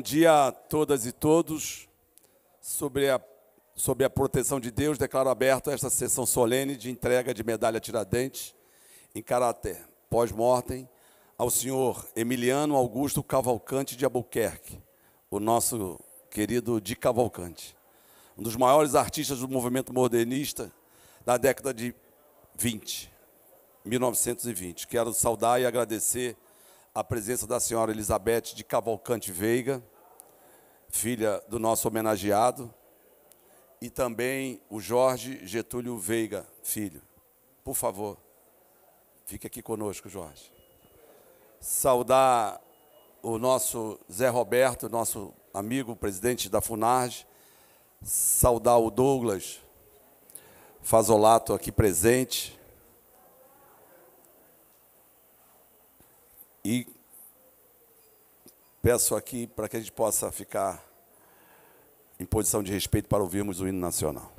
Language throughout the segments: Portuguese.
dia a todas e todos. Sob a proteção de Deus, declaro aberta esta sessão solene de entrega de medalha Tiradentes, em caráter pós-mortem, ao senhor Emiliano Augusto Cavalcante de Albuquerque, o nosso querido Di Cavalcante, um dos maiores artistas do movimento modernista da década de 1920. Quero saudar e agradecer a presença da senhora Elizabeth de Cavalcante Veiga, filha do nosso homenageado, e também o Jorge Getúlio Veiga, filho. Por favor, fique aqui conosco, Jorge. Saudar o nosso Zé Roberto, nosso amigo, presidente da FUNARJ, saudar o Douglas Fazolato aqui presente, e peço aqui para que a gente possa ficar em posição de respeito para ouvirmos o hino nacional.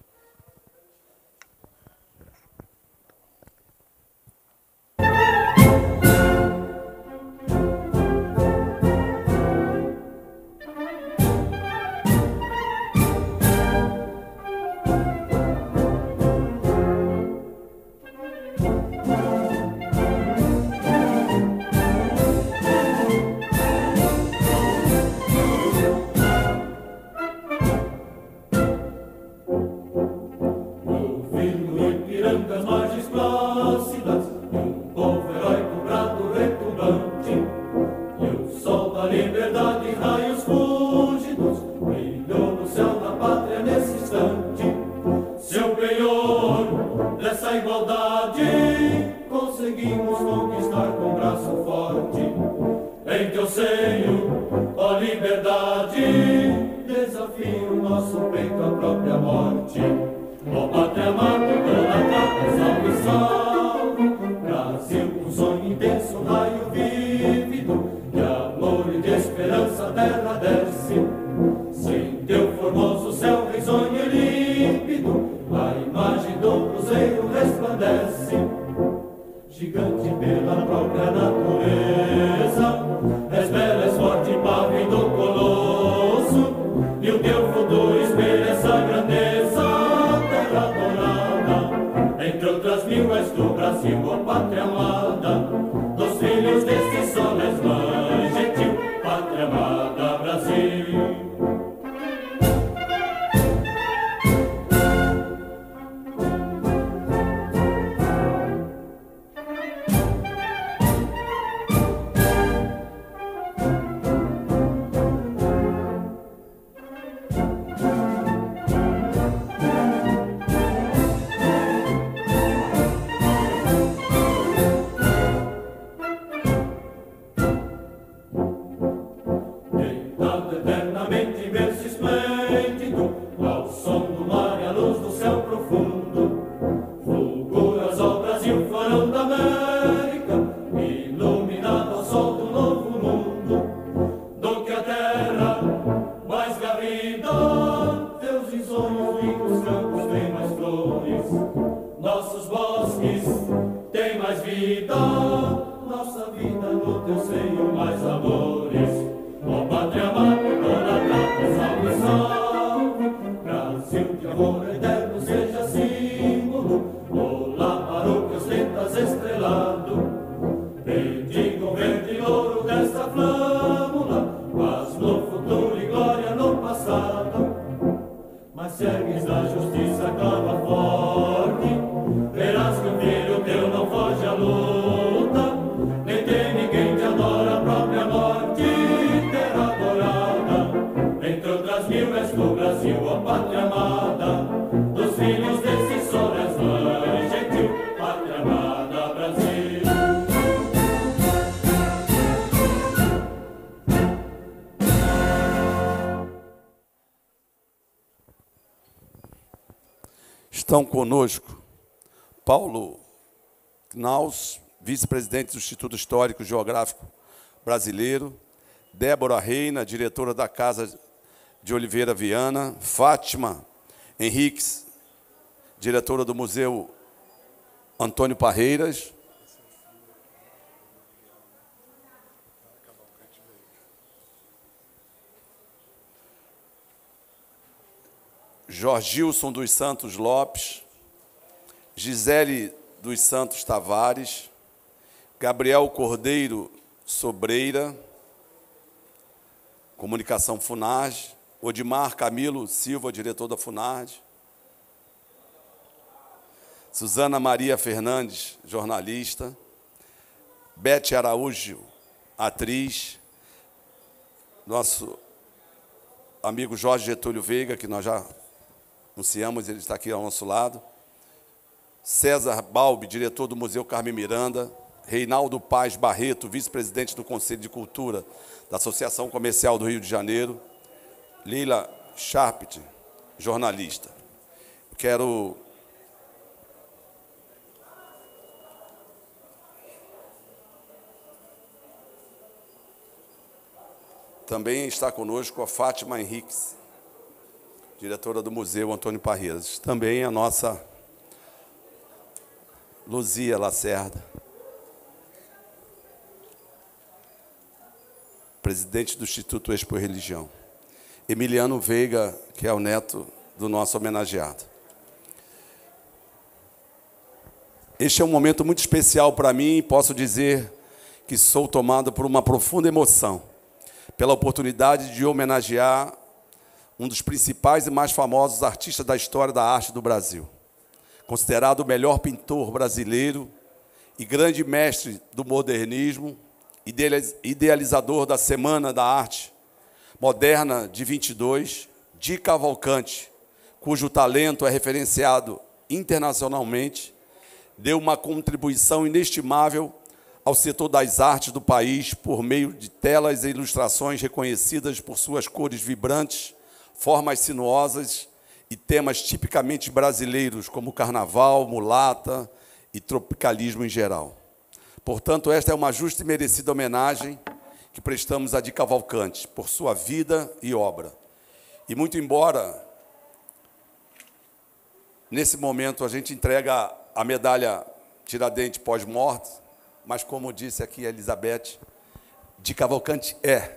Estão conosco Paulo Knaus, vice-presidente do Instituto Histórico e Geográfico Brasileiro, Débora Reina, diretora da Casa de Oliveira Viana, Fátima Henriques, diretora do Museu Antônio Parreiras, Jorgilson dos Santos Lopes, Gisele dos Santos Tavares, Gabriel Cordeiro Sobreira, Comunicação Funarge, Odimar Camilo Silva, diretor da Funarge, Suzana Maria Fernandes, jornalista, Bete Araújo, atriz, nosso amigo Jorge Getúlio Veiga, que nós já anunciamos, ele está aqui ao nosso lado, César Balbi, diretor do Museu Carmen Miranda, Reinaldo Paz Barreto, vice-presidente do Conselho de Cultura da Associação Comercial do Rio de Janeiro, Leila Sharpet, jornalista. Quero também está conosco a Fátima Henriques, diretora do Museu Antônio Parreiras. Também a nossa Luzia Lacerda, presidente do Instituto Expo Religião. Emiliano Veiga, que é o neto do nosso homenageado. Este é um momento muito especial para mim e posso dizer que sou tomado por uma profunda emoção pela oportunidade de homenagear um dos principais e mais famosos artistas da história da arte do Brasil, considerado o melhor pintor brasileiro e grande mestre do modernismo, idealizador da Semana da Arte Moderna de 22, Di Cavalcanti, cujo talento é referenciado internacionalmente, deu uma contribuição inestimável ao setor das artes do país por meio de telas e ilustrações reconhecidas por suas cores vibrantes, formas sinuosas e temas tipicamente brasileiros, como carnaval, mulata e tropicalismo em geral. Portanto, esta é uma justa e merecida homenagem que prestamos a Di Cavalcanti por sua vida e obra. E muito embora, nesse momento, a gente entrega a medalha Tiradentes pós-morte, mas, como disse aqui a Elizabeth, Di Cavalcanti é.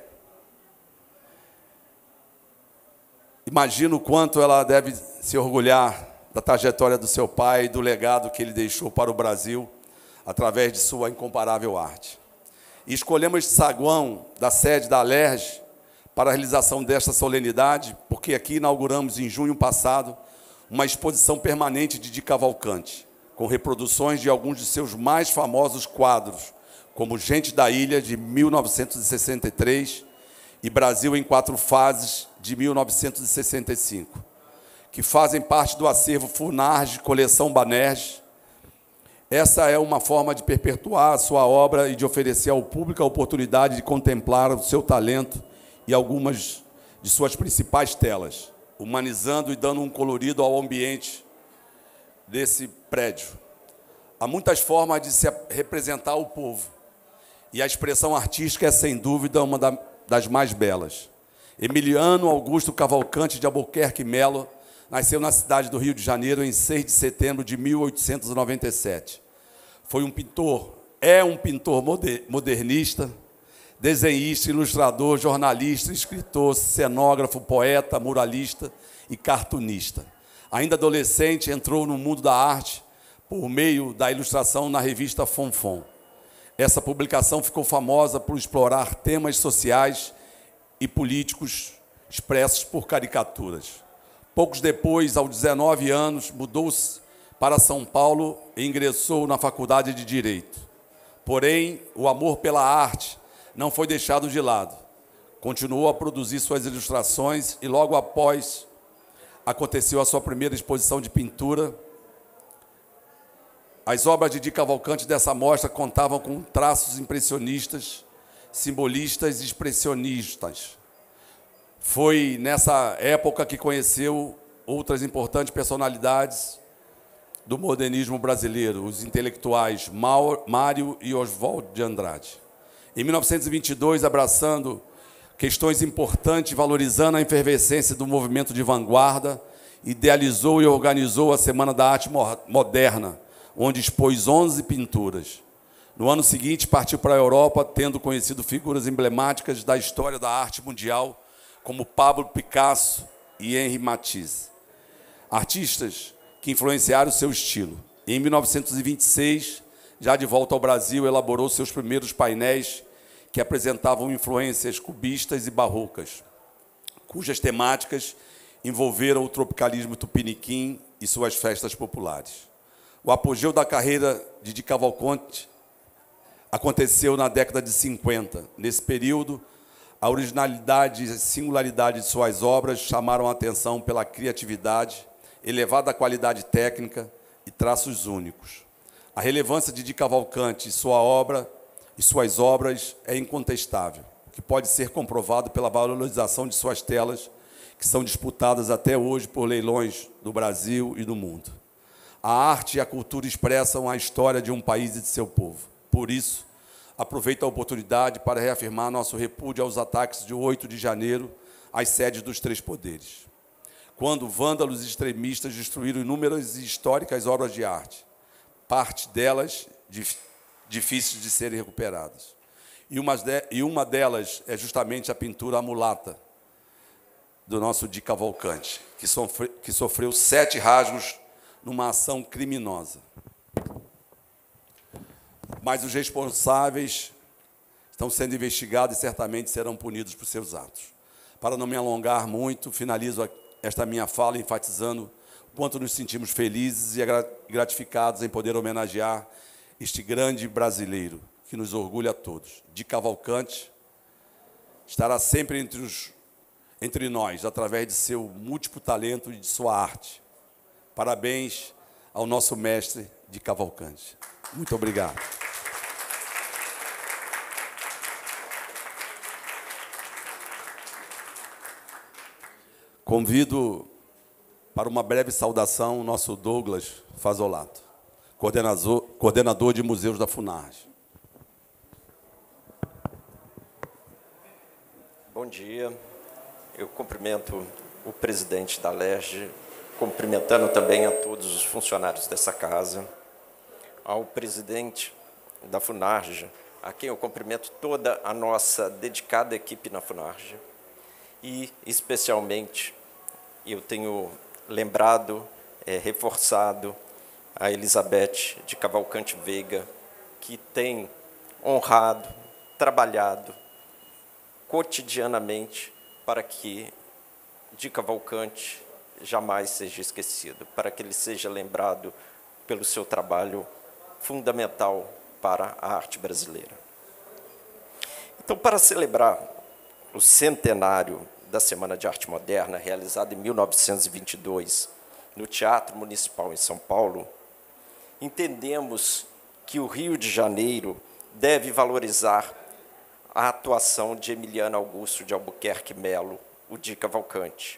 Imagino o quanto ela deve se orgulhar da trajetória do seu pai e do legado que ele deixou para o Brasil através de sua incomparável arte. E escolhemos este saguão da sede da Alerj para a realização desta solenidade, porque aqui inauguramos em junho passado uma exposição permanente de Di Cavalcanti, com reproduções de alguns de seus mais famosos quadros, como Gente da Ilha, de 1963, e Brasil em 4 Fases, de 1965, que fazem parte do acervo Funarge, coleção Banerj. Essa é uma forma de perpetuar a sua obra e de oferecer ao público a oportunidade de contemplar o seu talento e algumas de suas principais telas, humanizando e dando um colorido ao ambiente desse prédio. Há muitas formas de se representar o povo, e a expressão artística é, sem dúvida, uma das mais belas. Emiliano Augusto Cavalcanti de Albuquerque Melo nasceu na cidade do Rio de Janeiro em 6 de setembro de 1897. Foi um pintor, é um pintor modernista, desenhista, ilustrador, jornalista, escritor, cenógrafo, poeta, muralista e cartunista. Ainda adolescente, entrou no mundo da arte por meio da ilustração na revista Fonfon. Essa publicação ficou famosa por explorar temas sociais e políticos expressos por caricaturas. Poucos depois, aos 19 anos, mudou-se para São Paulo e ingressou na Faculdade de Direito. Porém, o amor pela arte não foi deixado de lado. Continuou a produzir suas ilustrações e, logo após, aconteceu a sua primeira exposição de pintura. As obras de Di Cavalcanti dessa mostra contavam com traços impressionistas, simbolistas e expressionistas. Foi nessa época que conheceu outras importantes personalidades do modernismo brasileiro, os intelectuais Mário e Oswald de Andrade. Em 1922, abraçando questões importantes, valorizando a efervescência do movimento de vanguarda, idealizou e organizou a Semana da Arte Moderna, onde expôs 11 pinturas. No ano seguinte, partiu para a Europa, tendo conhecido figuras emblemáticas da história da arte mundial, como Pablo Picasso e Henri Matisse. Artistas que influenciaram seu estilo. Em 1926, já de volta ao Brasil, elaborou seus primeiros painéis que apresentavam influências cubistas e barrocas, cujas temáticas envolveram o tropicalismo tupiniquim e suas festas populares. O apogeu da carreira de Di Cavalcanti aconteceu na década de 50. Nesse período, a originalidade e singularidade de suas obras chamaram a atenção pela criatividade, elevada qualidade técnica e traços únicos. A relevância de Di Cavalcanti e suas obras é incontestável, o que pode ser comprovado pela valorização de suas telas, que são disputadas até hoje por leilões do Brasil e do mundo. A arte e a cultura expressam a história de um país e de seu povo. Por isso, aproveito a oportunidade para reafirmar nosso repúdio aos ataques de 8 de janeiro às sedes dos três poderes, quando vândalos e extremistas destruíram inúmeras e históricas obras de arte, parte delas difíceis de serem recuperadas. E uma delas é justamente a pintura A Mulata, do nosso Di Cavalcanti, que sofreu 7 rasgos numa ação criminosa. Mas os responsáveis estão sendo investigados e certamente serão punidos por seus atos. Para não me alongar muito, finalizo esta minha fala enfatizando o quanto nos sentimos felizes e gratificados em poder homenagear este grande brasileiro, que nos orgulha a todos. Di Cavalcanti estará sempre entre nós, através de seu múltiplo talento e de sua arte. Parabéns ao nosso mestre Di Cavalcanti. Muito obrigado. Convido para uma breve saudação o nosso Douglas Fazolato, coordenador de museus da FUNARJ. Bom dia. Eu cumprimento o presidente da LERJ, cumprimentando também a todos os funcionários dessa casa, ao presidente da FUNARJ, a quem eu cumprimento toda a nossa dedicada equipe na FUNARJ, e, especialmente, eu tenho lembrado, reforçado a Elizabeth de Cavalcanti Veiga, que tem honrado, trabalhado cotidianamente para que Di Cavalcanti jamais seja esquecido, para que ele seja lembrado pelo seu trabalho fundamental para a arte brasileira. Então, para celebrar o centenário da Semana de Arte Moderna, realizada em 1922, no Teatro Municipal em São Paulo, entendemos que o Rio de Janeiro deve valorizar a atuação de Emiliano Augusto de Albuquerque Melo, o Di Cavalcanti.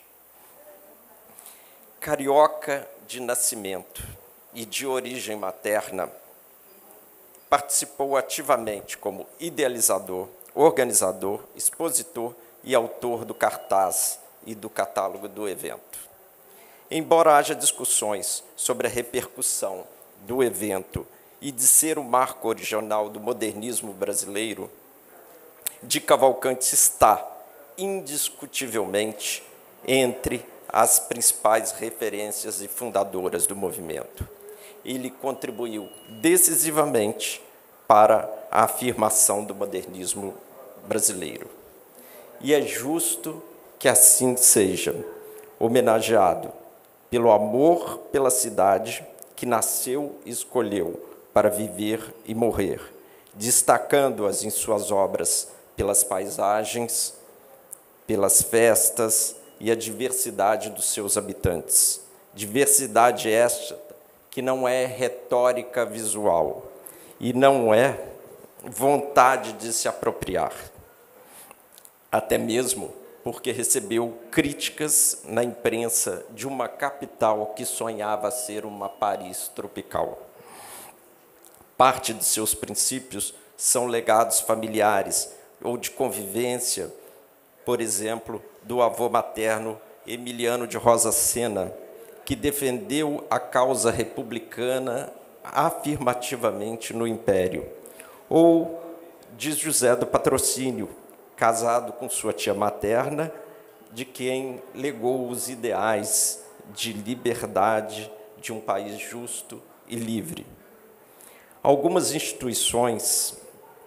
Carioca de nascimento e de origem materna, participou ativamente como idealizador, organizador, expositor e autor do cartaz e do catálogo do evento. Embora haja discussões sobre a repercussão do evento e de ser o marco original do modernismo brasileiro, Di Cavalcanti está, indiscutivelmente, entre as principais referências e fundadoras do movimento. Ele contribuiu decisivamente para a afirmação do modernismo brasileiro. E é justo que assim seja, homenageado pelo amor pela cidade que nasceu e escolheu para viver e morrer, destacando-as em suas obras pelas paisagens, pelas festas e a diversidade dos seus habitantes. Diversidade esta que não é retórica visual e não é vontade de se apropriar, até mesmo porque recebeu críticas na imprensa de uma capital que sonhava ser uma Paris tropical. Parte de seus princípios são legados familiares ou de convivência, por exemplo, do avô materno Emiliano de Rosa Sena, que defendeu a causa republicana afirmativamente no Império, ou de José do Patrocínio, casado com sua tia materna, de quem legou os ideais de liberdade, de um país justo e livre. Algumas instituições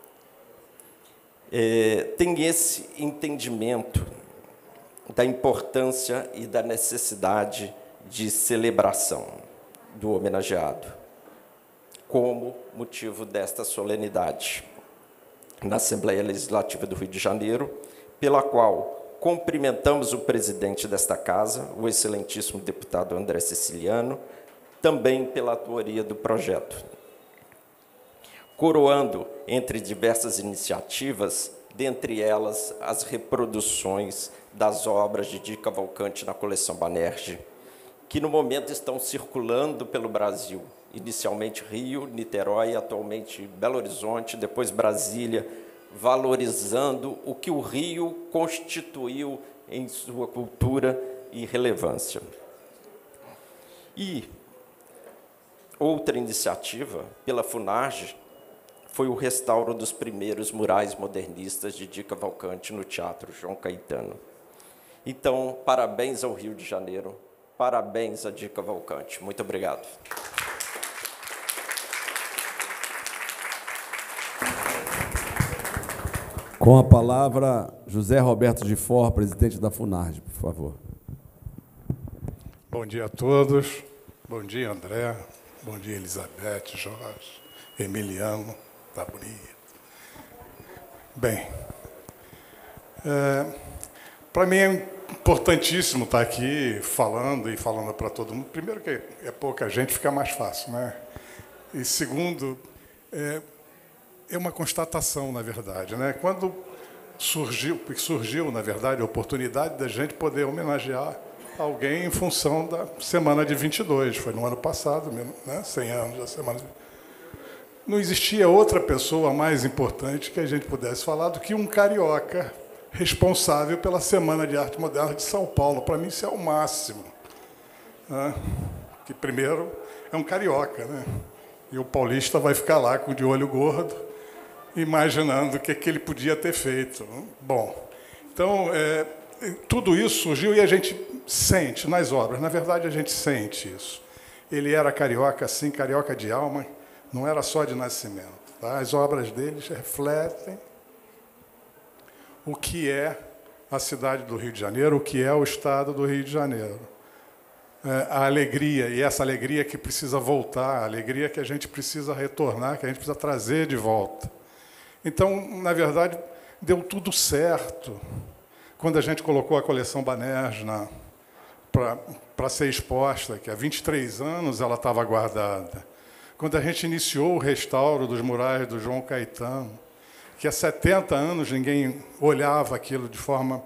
têm esse entendimento da importância e da necessidade de celebração do homenageado, como motivo desta solenidade na Assembleia Legislativa do Rio de Janeiro, pela qual cumprimentamos o presidente desta casa, o excelentíssimo deputado André Siciliano, também pela autoria do projeto. Coroando, entre diversas iniciativas, dentre elas as reproduções das obras de Di Cavalcanti na coleção Banerjee, que no momento estão circulando pelo Brasil, inicialmente Rio, Niterói, atualmente Belo Horizonte, depois Brasília, valorizando o que o Rio constituiu em sua cultura e relevância. E outra iniciativa, pela FUNARGE, foi o restauro dos primeiros murais modernistas de Di Cavalcanti no Teatro João Caetano. Então, parabéns ao Rio de Janeiro, parabéns a Di Cavalcanti. Muito obrigado. Com a palavra, José Roberto de For, presidente da FUNARGE, por favor. Bom dia a todos. Bom dia, André. Bom dia, Elizabeth, Jorge, Emiliano. Tá bonito. Bem, para mim é importantíssimo estar aqui falando para todo mundo. Primeiro que é pouca gente, fica mais fácil, né? E segundo, é uma constatação, na verdade, né? Quando surgiu, na verdade, a oportunidade da gente poder homenagear alguém em função da Semana de 22, foi no ano passado, né? 100 anos da Semana de 22. Não existia outra pessoa mais importante que a gente pudesse falar do que um carioca responsável pela Semana de Arte Moderna de São Paulo. Para mim, isso é o máximo. Né? Que, primeiro, é um carioca, né? E o paulista vai ficar lá de olho gordo, imaginando o que ele podia ter feito. Bom, então, tudo isso surgiu e a gente sente nas obras. Na verdade, a gente sente isso. Ele era carioca, sim, carioca de alma, não era só de nascimento. Tá? As obras deles refletem o que é a cidade do Rio de Janeiro, o que é o estado do Rio de Janeiro. A alegria, e essa alegria que precisa voltar, a alegria que a gente precisa retornar, que a gente precisa trazer de volta. Então, na verdade, deu tudo certo quando a gente colocou a coleção Banerjee para ser exposta, que há 23 anos ela estava guardada. Quando a gente iniciou o restauro dos murais do João Caetano, que há 70 anos ninguém olhava aquilo de forma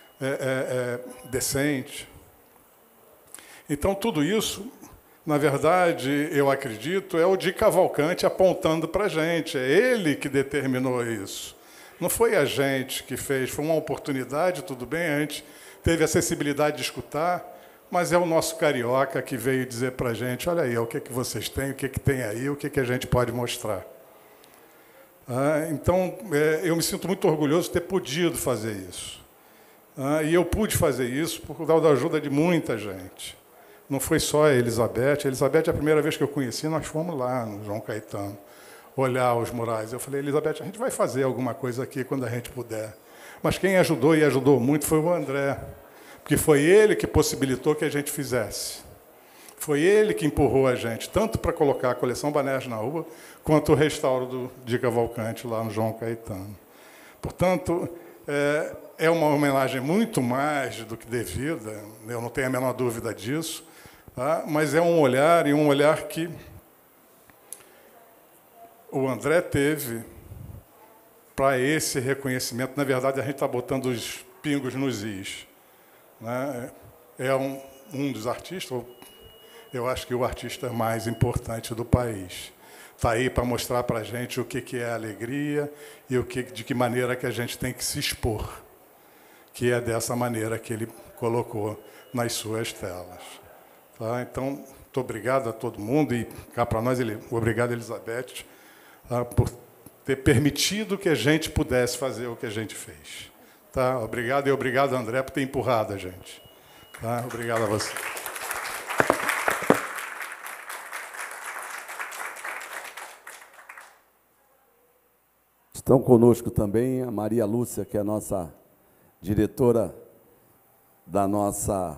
decente. Então, tudo isso, na verdade, eu acredito, é o Di Cavalcanti apontando para a gente. É ele que determinou isso. Não foi a gente que fez, foi uma oportunidade, tudo bem, a gente teve a acessibilidade de escutar, mas é o nosso carioca que veio dizer para a gente, olha aí, o que vocês têm, o que tem aí, o que a gente pode mostrar. Então, eu me sinto muito orgulhoso de ter podido fazer isso. E eu pude fazer isso por causa da ajuda de muita gente. Não foi só a Elizabeth. A Elizabeth, a primeira vez que eu conheci, nós fomos lá no João Caetano, olhar os murais. Eu falei, Elizabeth, a gente vai fazer alguma coisa aqui quando a gente puder. Mas quem ajudou, e ajudou muito, foi o André. Porque foi ele que possibilitou que a gente fizesse. Foi ele que empurrou a gente, tanto para colocar a coleção Banerjee na rua, quanto o restauro do Di Cavalcanti lá no João Caetano. Portanto, é uma homenagem muito mais do que devida, eu não tenho a menor dúvida disso, tá? Mas é um olhar que o André teve para esse reconhecimento. Na verdade, a gente está botando os pingos nos is. Né? É um dos artistas, eu acho que o artista mais importante do país. Está aí para mostrar para a gente o que é alegria e de que maneira que a gente tem que se expor, que é dessa maneira que ele colocou nas suas telas. Tá? Então, muito obrigado a todo mundo e cá para nós, obrigado, Elizabeth, tá? Por ter permitido que a gente pudesse fazer o que a gente fez. Tá? Obrigado e obrigado, André, por ter empurrado a gente. Tá? Obrigado a você. Estão conosco também a Maria Lúcia, que é a nossa diretora da nossa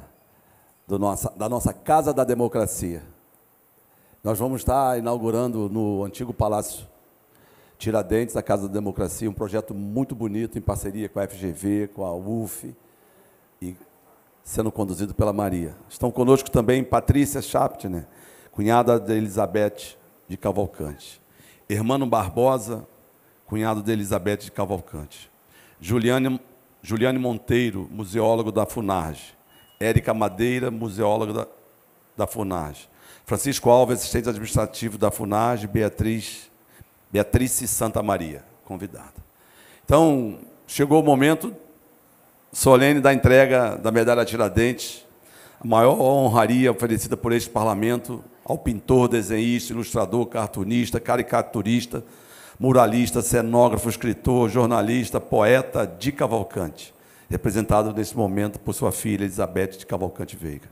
Casa da Democracia. Nós vamos estar inaugurando no antigo Palácio Tiradentes, a Casa da Democracia, um projeto muito bonito, em parceria com a FGV, com a UF, e sendo conduzido pela Maria. Estão conosco também Patrícia Chaptner, cunhada de Elizabeth de Cavalcante. Hermano Barbosa, cunhado de Elizabeth de Cavalcante. Juliane Monteiro, museólogo da FUNARJ. Érica Madeira, museóloga da FUNARJ. Francisco Alves, assistente administrativo da FUNARJ. Beatrice Santa Maria, convidada. Então, chegou o momento solene da entrega da medalha Tiradentes, a maior honraria oferecida por este parlamento ao pintor, desenhista, ilustrador, cartunista, caricaturista, muralista, cenógrafo, escritor, jornalista, poeta de Cavalcante, representado nesse momento por sua filha Elizabeth de Cavalcante Veiga.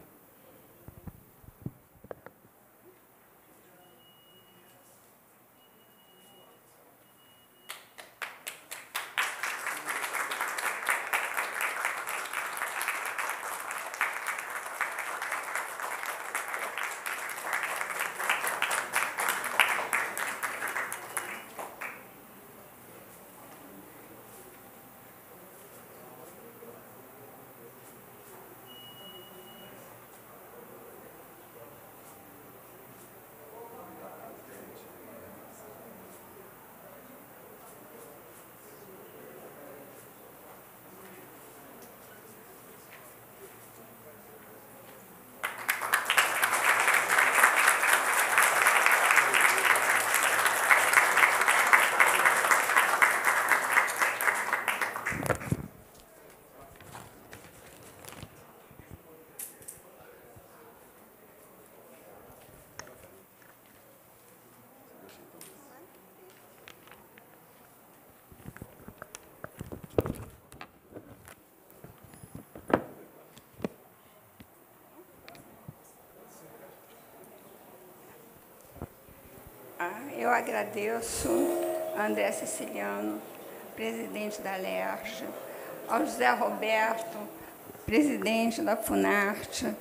Eu agradeço a André Siciliano, presidente da LERJ, ao José Roberto, presidente da FUNARTE,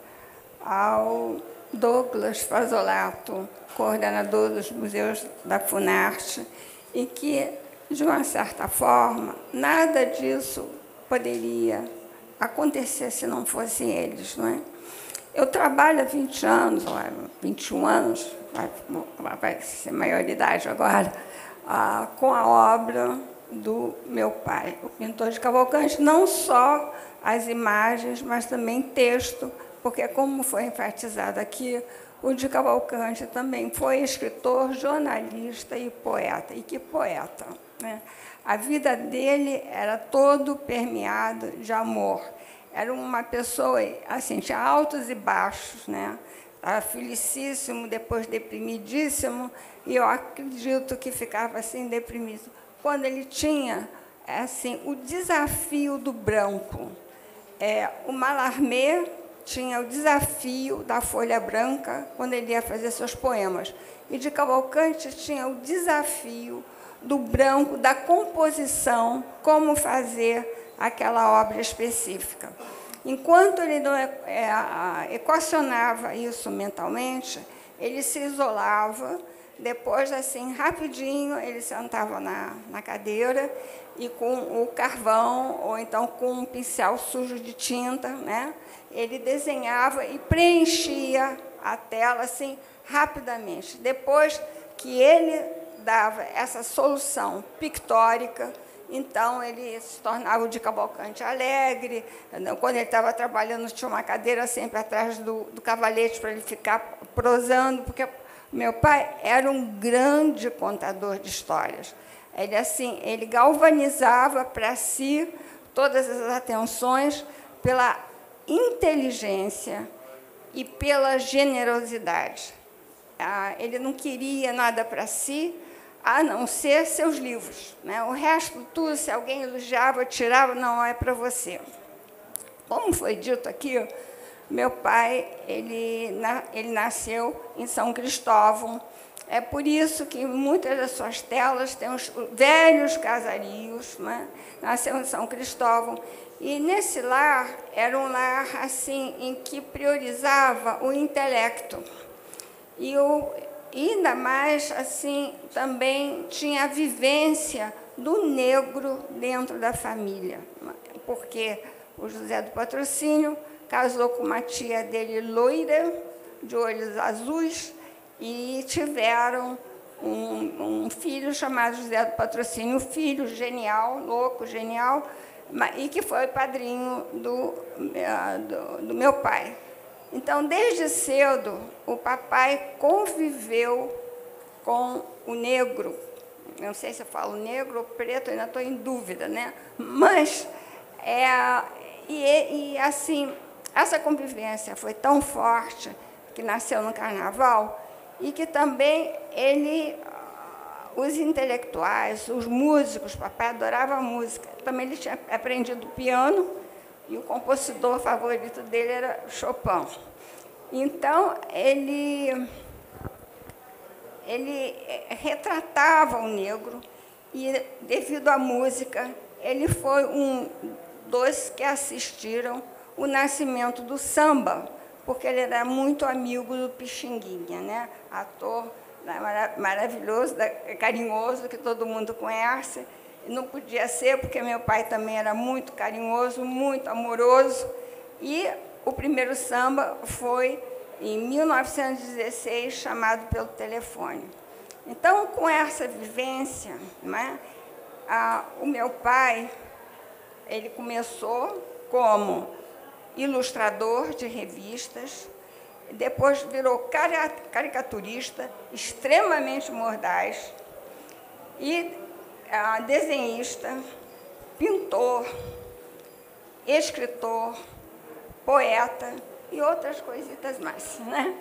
ao Douglas Fazolato, coordenador dos museus da FUNARTE, e que, de uma certa forma, nada disso poderia acontecer se não fossem eles, não é? Eu trabalho há 20 anos, 21 anos, vai ser maioridade agora, com a obra do meu pai, o pintor de Cavalcante, não só as imagens, mas também texto, porque, como foi enfatizado aqui, o de Cavalcante também foi escritor, jornalista e poeta. E que poeta, né? A vida dele era todo permeada de amor. Era uma pessoa, assim, tinha altos e baixos, né? Estava felicíssimo, depois deprimidíssimo, e eu acredito que ficava assim, deprimido. Quando ele tinha, assim, o desafio do branco. O Mallarmé tinha o desafio da folha branca, quando ele ia fazer seus poemas. E de Cavalcante tinha o desafio do branco, da composição, como fazer aquela obra específica. Enquanto ele não equacionava isso mentalmente, ele se isolava, depois, assim, rapidinho, ele sentava na cadeira e com o carvão, ou então com um pincel sujo de tinta, né, ele desenhava e preenchia a tela, assim, rapidamente. Depois que ele dava essa solução pictórica, então, ele se tornava o de Cavalcante alegre. Quando ele estava trabalhando, tinha uma cadeira sempre atrás do cavalete para ele ficar prosando, porque meu pai era um grande contador de histórias. Ele, assim, ele galvanizava para si todas as atenções pela inteligência e pela generosidade. Ele não queria nada para si, a não ser seus livros, né? O resto, tudo, se alguém elogiava, tirava, não é para você. Como foi dito aqui, meu pai ele nasceu em São Cristóvão, É por isso que muitas das suas telas têm os velhos casarios, né? Nasceu em São Cristóvão. E nesse lar, era um lar assim, em que priorizava o intelecto. E ainda mais, assim, também tinha a vivência do negro dentro da família, porque o José do Patrocínio casou com uma tia dele loira, de olhos azuis, e tiveram um filho chamado José do Patrocínio, um filho genial, louco, genial, e que foi padrinho do meu pai. Então, desde cedo, o papai conviveu com o negro. Não sei se eu falo negro ou preto, ainda estou em dúvida, né? Mas, assim, essa convivência foi tão forte que nasceu no Carnaval e que também os intelectuais, os músicos, papai adorava música, também ele tinha aprendido piano e o compositor favorito dele era Chopin. Então, ele retratava o negro e, devido à música, ele foi um dos que assistiram o nascimento do samba, porque ele era muito amigo do Pixinguinha, né? Ator maravilhoso, carinhoso, que todo mundo conhece. Não podia ser, porque meu pai também era muito carinhoso, muito amoroso. E o primeiro samba foi em 1916, chamado Pelo Telefone. Então, com essa vivência, né, o meu pai, ele começou como ilustrador de revistas, depois virou caricaturista, extremamente mordaz, e desenhista, pintor, escritor, poeta e outras coisitas mais, né?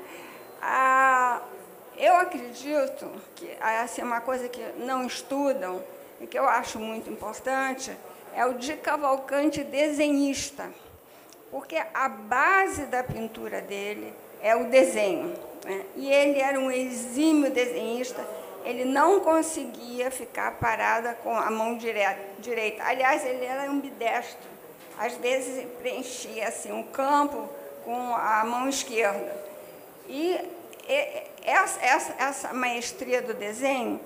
Eu acredito que assim, uma coisa que não estudam e que eu acho muito importante é o de Cavalcante desenhista, porque a base da pintura dele é o desenho, né? E ele era um exímio desenhista, ele não conseguia ficar parada com a mão direita. Aliás, ele era ambidestro. Às vezes preenchia assim, um campo com a mão esquerda. E essa maestria do desenho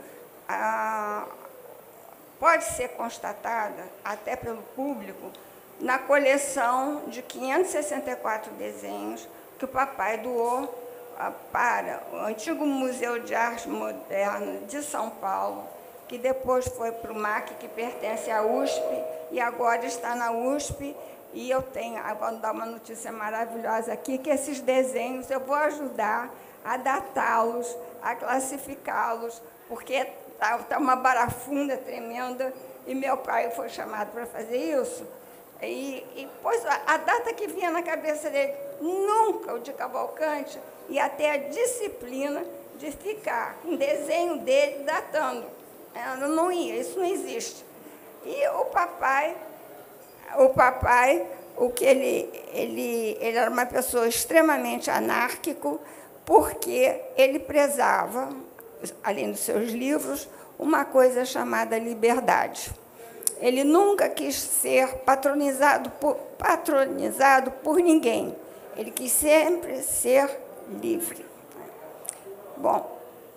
pode ser constatada, até pelo público, na coleção de 564 desenhos que o papai doou para o antigo Museu de Arte Moderna de São Paulo, que depois foi para o MAC, que pertence à USP, e agora está na USP. E eu vou dar uma notícia maravilhosa aqui, que esses desenhos eu vou ajudar a datá-los, a classificá-los, porque está uma barafunda tremenda, e meu pai foi chamado para fazer isso. Pois a data que vinha na cabeça dele, nunca o de Cavalcante, e até a disciplina de ficar com o desenho dele datando. Não ia, isso não existe. E o papai, ele era uma pessoa extremamente anárquico, porque ele prezava, além dos seus livros, uma coisa chamada liberdade. Ele nunca quis ser patronizado por ninguém. Ele quis sempre ser livre. Bom,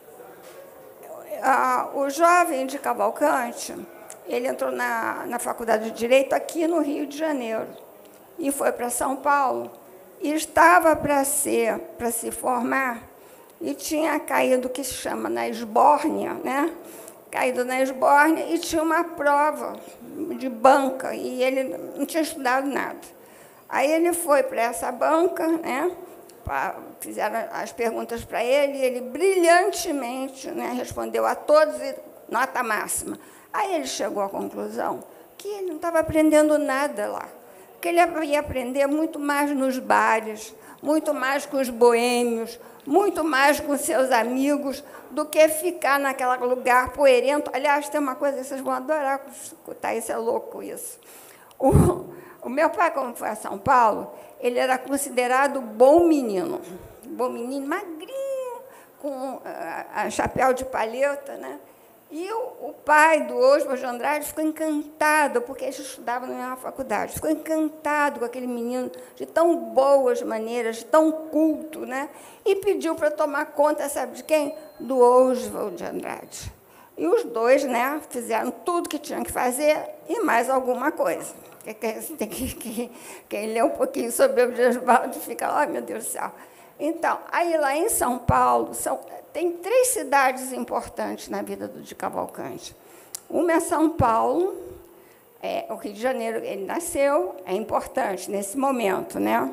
o jovem de Cavalcante, ele entrou na Faculdade de Direito aqui no Rio de Janeiro e foi para São Paulo. E estava para se formar e tinha caído, que se chama, na esbórnia, né? Caído na esbórnia e tinha uma prova de banca e ele não tinha estudado nada. Aí ele foi para essa banca, né? Fizeram as perguntas para ele e ele brilhantemente, né, respondeu a todos, nota máxima. Aí ele chegou à conclusão que ele não estava aprendendo nada lá, que ele ia aprender muito mais nos bares, muito mais com os boêmios, muito mais com seus amigos, do que ficar naquele lugar poeirento. Aliás, tem uma coisa que vocês vão adorar escutar, isso é louco, isso. O meu pai, quando foi a São Paulo, ele era considerado bom menino, magrinho, com chapéu de palheta, né? E o pai do Oswald de Andrade ficou encantado, porque eles estudavam na mesma faculdade, ficou encantado com aquele menino de tão boas maneiras, de tão culto, né? E pediu para tomar conta, sabe de quem? Do Oswald de Andrade. E os dois, né, fizeram tudo que tinham que fazer e mais alguma coisa. Quem lê um pouquinho sobre o Oswald fica, ai, meu Deus do céu. Então, aí lá em São Paulo, tem 3 cidades importantes na vida de Cavalcante. Uma é São Paulo, o Rio de Janeiro, ele nasceu, é importante nesse momento, né?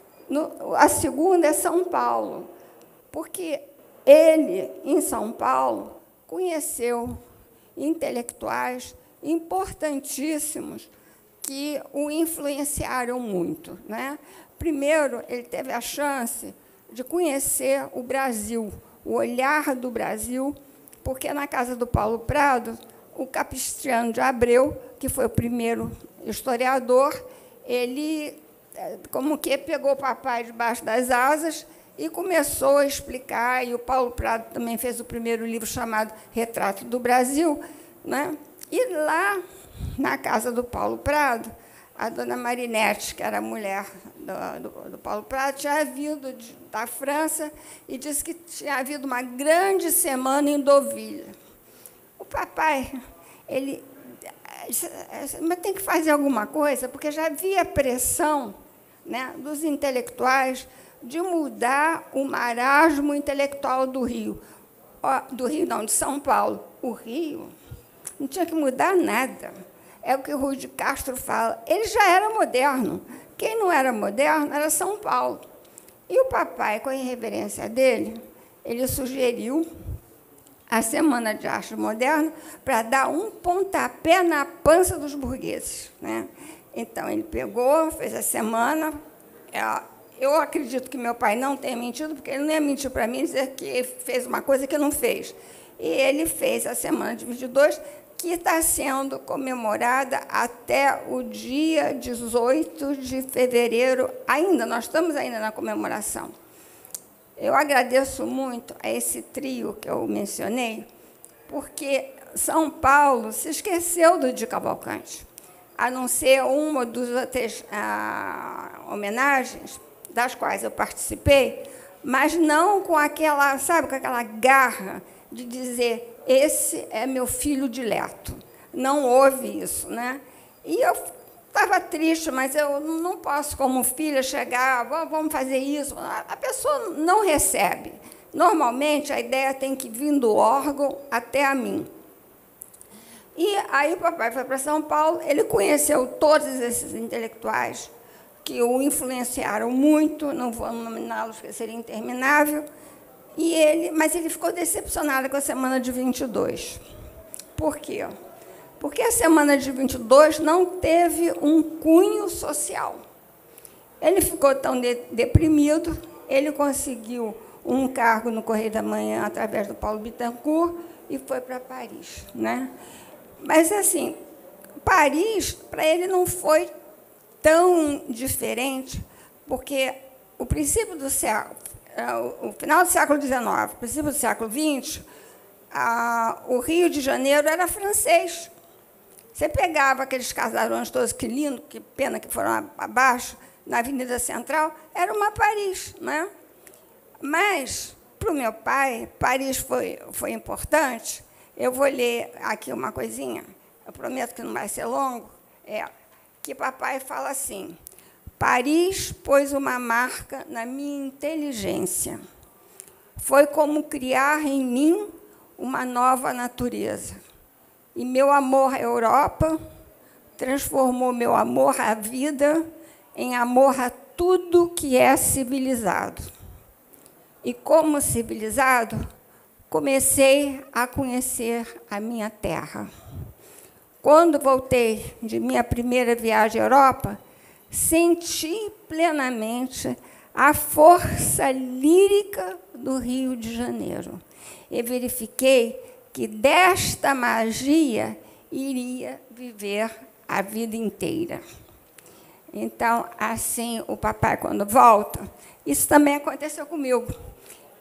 A segunda é São Paulo, porque ele, em São Paulo, conheceu intelectuais importantíssimos que o influenciaram muito, né? Primeiro, ele teve a chance de conhecer o Brasil, o olhar do Brasil, porque na casa do Paulo Prado, o Capistrano de Abreu, que foi o primeiro historiador, ele como que pegou o papai debaixo das asas e começou a explicar, e o Paulo Prado também fez o primeiro livro chamado Retrato do Brasil, né? E lá, na casa do Paulo Prado, a dona Marinette, que era a mulher do Paulo Prado, tinha vindo da França e disse que tinha havido uma grande semana em Deauville. O papai, ele disse, mas tem que fazer alguma coisa, porque já havia pressão, né, dos intelectuais de mudar o marasmo intelectual do Rio. Do Rio, não, de São Paulo. O Rio não tinha que mudar nada. É o que o Rui de Castro fala. Ele já era moderno. Quem não era moderno era São Paulo. E o papai, com a irreverência dele, ele sugeriu a Semana de Arte Moderna para dar um pontapé na pança dos burgueses, né? Então, ele pegou, fez a semana. Eu acredito que meu pai não tenha mentido, porque ele não ia mentir para mim e dizer que fez uma coisa que não fez. E ele fez a Semana de 22, que está sendo comemorada até o dia 18 de fevereiro. Nós estamos ainda na comemoração. Eu agradeço muito a esse trio que eu mencionei, porque São Paulo se esqueceu do de Cavalcante, a não ser uma das outras homenagens, das quais eu participei, mas não com aquela, sabe, com aquela garra de dizer, esse é meu filho dileto. Não houve isso, né? E eu estava triste, mas eu não posso, como filha, chegar, vamos fazer isso. A pessoa não recebe. Normalmente, a ideia tem que vir do órgão até a mim. E aí o papai foi para São Paulo, ele conheceu todos esses intelectuais que o influenciaram muito, não vou nominá-los, porque seria interminável, mas ele ficou decepcionado com a Semana de 22. Por quê? Porque a Semana de 22 não teve um cunho social. Ele ficou tão deprimido, ele conseguiu um cargo no Correio da Manhã, através do Paulo Bittencourt, e foi para Paris, né? Mas, assim, Paris, para ele, não foi tão diferente, porque o princípio do século, o final do século XIX, o princípio do século XX, o Rio de Janeiro era francês. Você pegava aqueles casarões todos, que lindo, que pena que foram abaixo, na Avenida Central, era uma Paris, né? Mas, para o meu pai, Paris foi importante. Eu vou ler aqui uma coisinha, eu prometo que não vai ser longo, que papai fala assim, Paris pôs uma marca na minha inteligência. Foi como criar em mim uma nova natureza. E meu amor à Europa transformou meu amor à vida em amor a tudo que é civilizado. E, como civilizado, comecei a conhecer a minha terra. Quando voltei de minha primeira viagem à Europa, senti plenamente a força lírica do Rio de Janeiro. E verifiquei que desta magia iria viver a vida inteira. Então, assim, o papai, quando volta, isso também aconteceu comigo.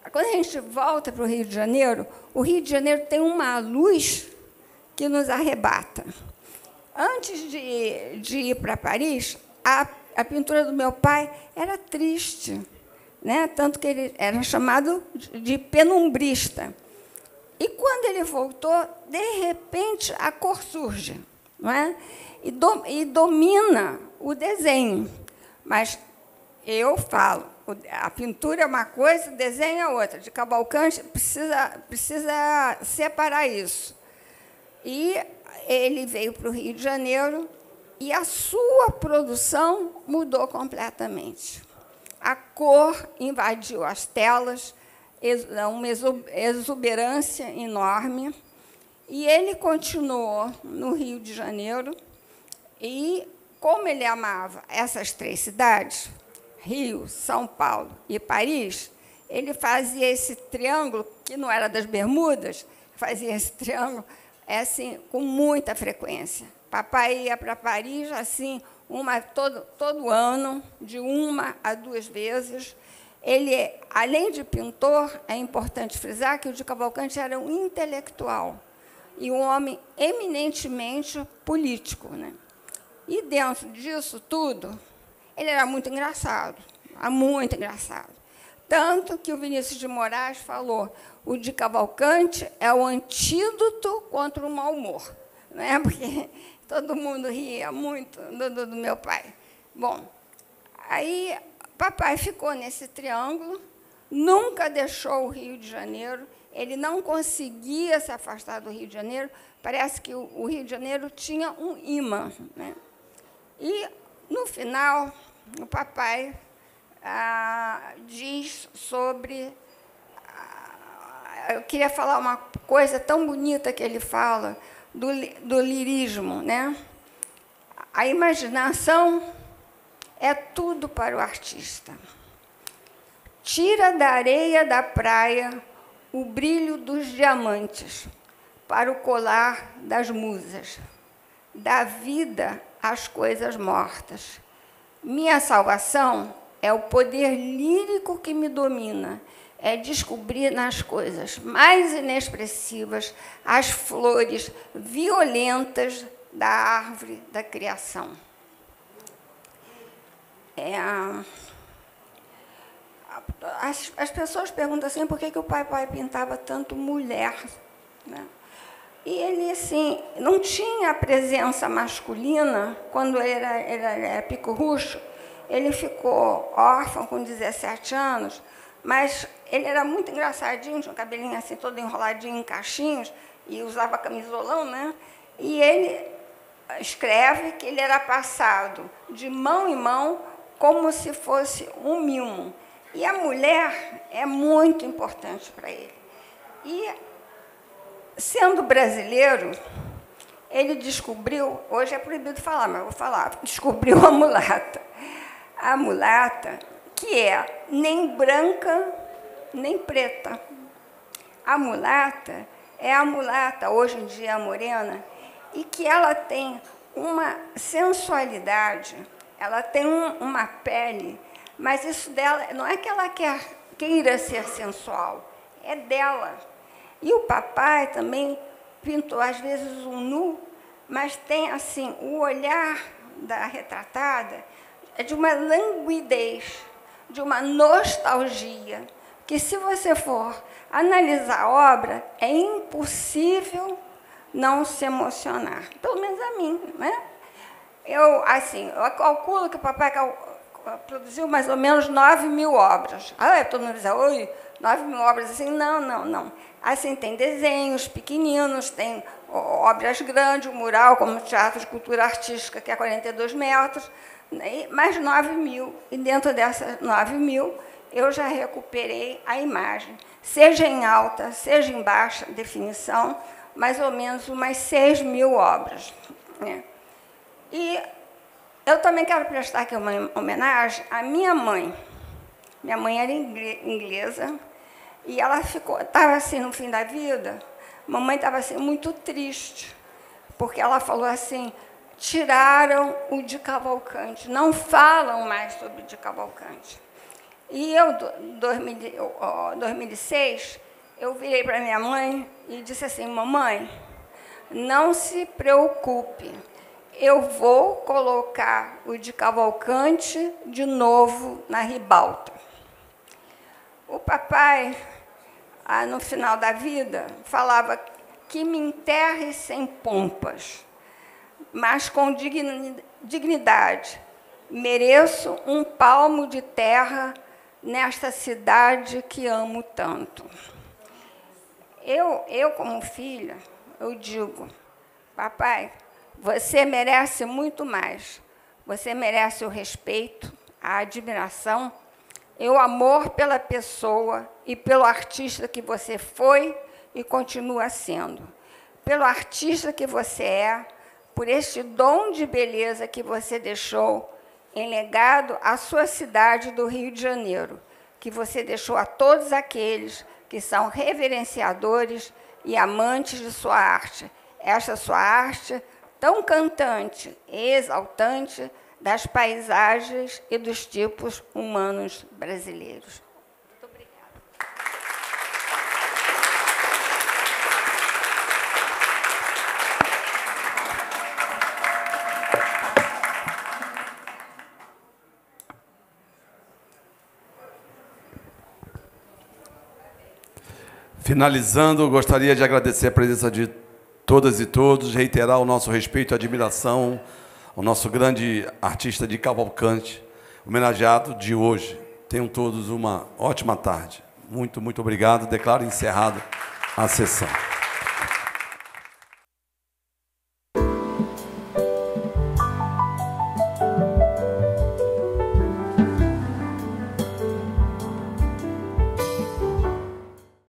quando a gente volta para o Rio de Janeiro tem uma luz que nos arrebata. Antes de ir para Paris, a pintura do meu pai era triste, né? Tanto que ele era chamado de penumbrista. E, quando ele voltou, de repente, a cor surge, não é? E domina o desenho. Mas eu falo, a pintura é uma coisa, o desenho é outra. De Cavalcante precisa separar isso. E ele veio para o Rio de Janeiro e a sua produção mudou completamente. A cor invadiu as telas, uma exuberância enorme, e ele continuou no Rio de Janeiro, e, como ele amava essas 3 cidades, Rio, São Paulo e Paris, ele fazia esse triângulo, que não era das Bermudas, fazia esse triângulo assim, com muita frequência. Papai ia para Paris assim, todo ano, de 1 a 2 vezes. Ele, além de pintor, é importante frisar que o de Cavalcante era um intelectual e um homem eminentemente político, né? E, dentro disso tudo, ele era muito engraçado, muito engraçado. Tanto que o Vinícius de Moraes falou, o de Cavalcante é o antídoto contra o mau humor, não é? Porque todo mundo ria muito do meu pai. Bom, aí papai ficou nesse triângulo, nunca deixou o Rio de Janeiro, ele não conseguia se afastar do Rio de Janeiro, parece que o Rio de Janeiro tinha um imã, né? E, no final, o papai diz sobre... eu queria falar uma coisa tão bonita que ele fala, do lirismo, né? A imaginação é tudo para o artista. Tira da areia da praia o brilho dos diamantes para o colar das musas. Dá vida às coisas mortas. Minha salvação é o poder lírico que me domina, é descobrir nas coisas mais inexpressivas as flores violentas da árvore da criação. As pessoas perguntam assim, por que o papai pintava tanto mulher, né? E ele, assim, não tinha a presença masculina. Quando ele era pico-rucho, ele ficou órfão com 17 anos, mas ele era muito engraçadinho, tinha um cabelinho assim, todo enroladinho em cachinhos, e usava camisolão, né? E ele escreve que ele era passado de mão em mão como se fosse um mimo. E a mulher é muito importante para ele. E, sendo brasileiro, ele descobriu, hoje é proibido falar, mas eu vou falar, descobriu a mulata. A mulata, que é nem branca, nem preta. A mulata é a mulata, hoje em dia a morena, e que ela tem uma sensualidade, ela tem uma pele, mas isso dela, não é que ela queira ser sensual, é dela. E o papai também pintou, às vezes, um nu, mas tem, assim, o olhar da retratada é de uma languidez, de uma nostalgia, que, se você for analisar a obra, é impossível não se emocionar. Pelo menos a mim, né? Eu calculo que o papai produziu mais ou menos 9.000 obras. Todo mundo diz, oi, 9.000 obras, assim, não. Assim, tem desenhos pequeninos, tem obras grandes, um mural, como o Teatro de Cultura Artística, que é 42 metros, mais 9.000. E, dentro dessas 9.000, eu já recuperei a imagem, seja em alta, seja em baixa definição, mais ou menos umas 6.000 obras, né? E eu também quero prestar aqui uma homenagem à minha mãe. Minha mãe era inglesa, e ela estava assim, no fim da vida, mamãe estava assim, muito triste, porque ela falou assim, tiraram o de Cavalcante, não falam mais sobre o de Cavalcante. E eu, em 2006, eu virei para minha mãe e disse assim: mamãe, não se preocupe, eu vou colocar o de Cavalcante de novo na ribalta. O papai, no final da vida, falava que me enterre sem pompas, mas com dignidade. Mereço um palmo de terra nesta cidade que amo tanto. Eu como filha, eu digo: papai, você merece muito mais. Você merece o respeito, a admiração e o amor pela pessoa e pelo artista que você foi e continua sendo. Pelo artista que você é, por este dom de beleza que você deixou em legado à sua cidade do Rio de Janeiro, que você deixou a todos aqueles que são reverenciadores e amantes de sua arte. Esta sua arte tão cantante e exaltante das paisagens e dos tipos humanos brasileiros. Muito obrigada. Finalizando, gostaria de agradecer a presença de todas e todos, reiterar o nosso respeito e admiração ao nosso grande artista de Cavalcante, homenageado de hoje. Tenham todos uma ótima tarde. Muito, muito obrigado. Declaro encerrada a sessão.